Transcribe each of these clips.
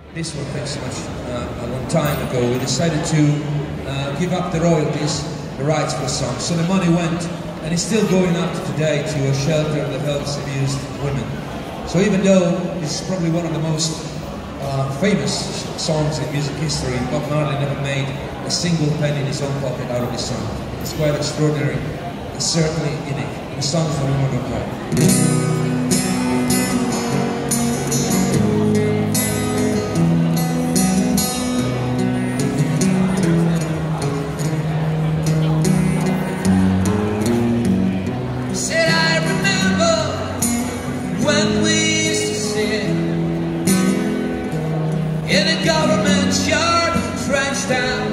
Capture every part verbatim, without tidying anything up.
This one, thanks so much, uh, a long time ago, we decided to uh, give up the royalties, the rights for the song. So the money went, and it's still going up to today to a shelter that helps abused women. So even though this is probably one of the most uh, famous songs in music history, Bob Marley never made a single penny in his own pocket out of this song. It's quite extraordinary, and certainly unique. The song is The Woman Who Cried. In a government yard, trenched down,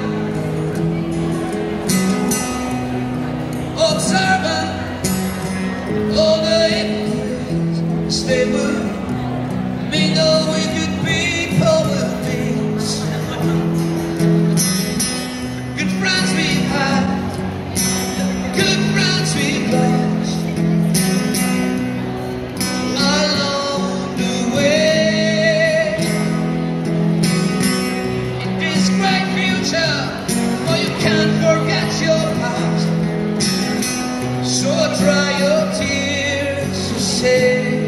observing all the hypocrites, they would mingle with good people with these. Good friends we've had, good friends we've lost, along the way. Can't forget your past, so dry your tears to say,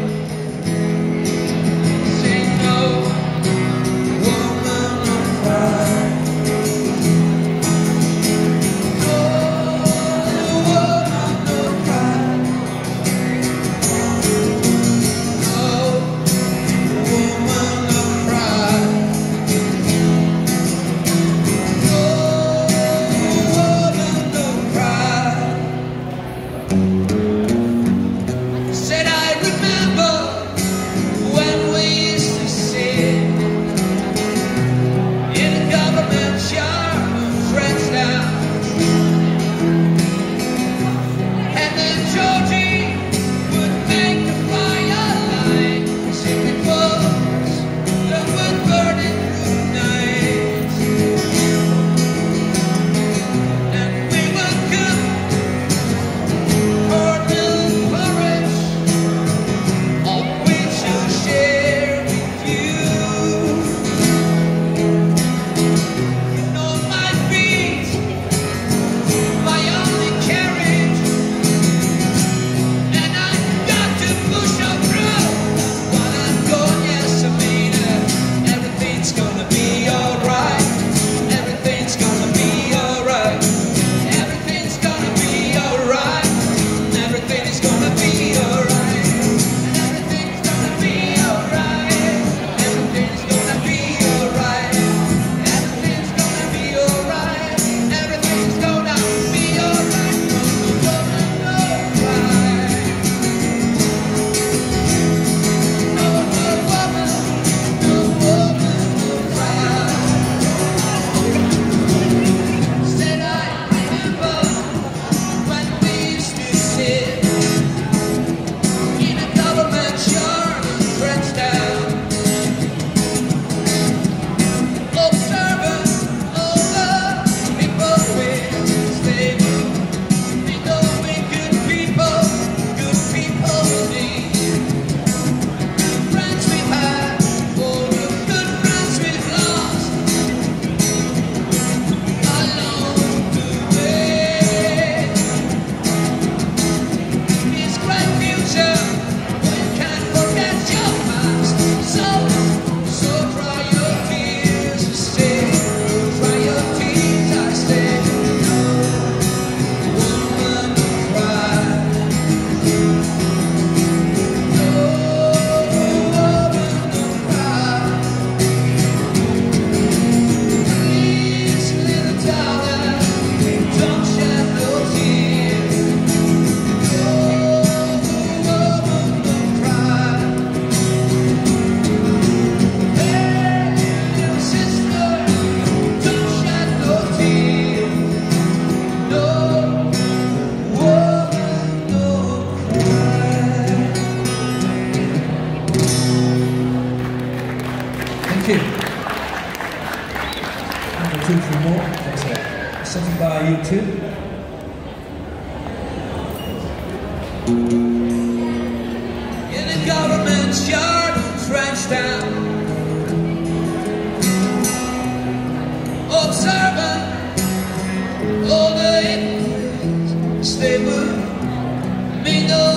say no, woman of pride. No, woman of pride. No, woman of pride. Two for more. That's it. Something by U two. In a government yard, trenched down, me know